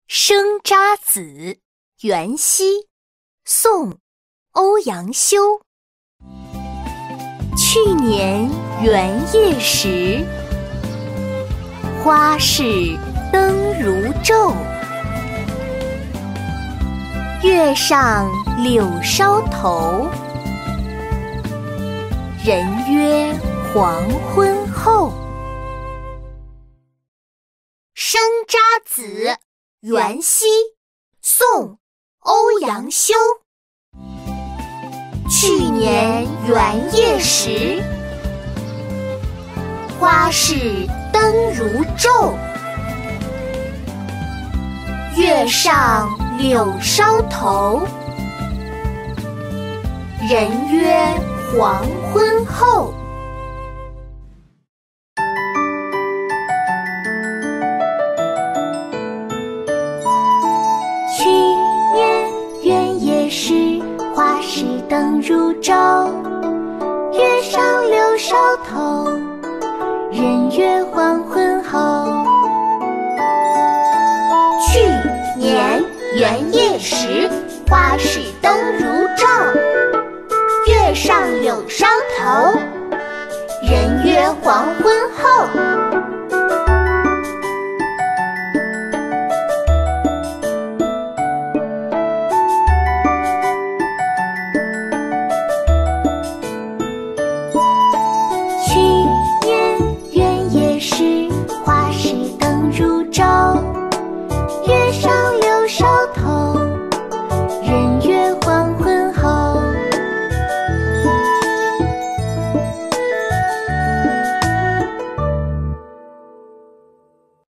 生查子·元夕，宋·欧阳修。去年元夜时，花市灯如昼。月上柳梢头，人约黄昏后。生查子·元夕，宋·欧阳修。去年元夜时，花市灯如昼。月上柳梢头，人约黄昏后。去年元夜时，花市灯如昼。月上柳梢头，人约黄昏后。去年元夜时，花市灯如昼。月上柳梢头，人约黄昏后。去年元夜时，花市灯如昼。